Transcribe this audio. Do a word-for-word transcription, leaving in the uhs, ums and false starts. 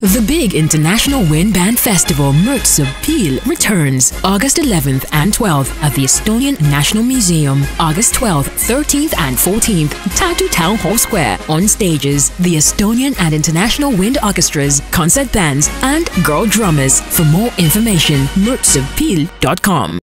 The big International Wind Band Festival Mürtsub returns August eleventh and twelfth at the Estonian National Museum. August twelfth, thirteenth and fourteenth, TARTU Town Hall Square. On stages, the Estonian and International Wind Orchestras, concert bands and girl drummers. For more information, mürtsub dot com.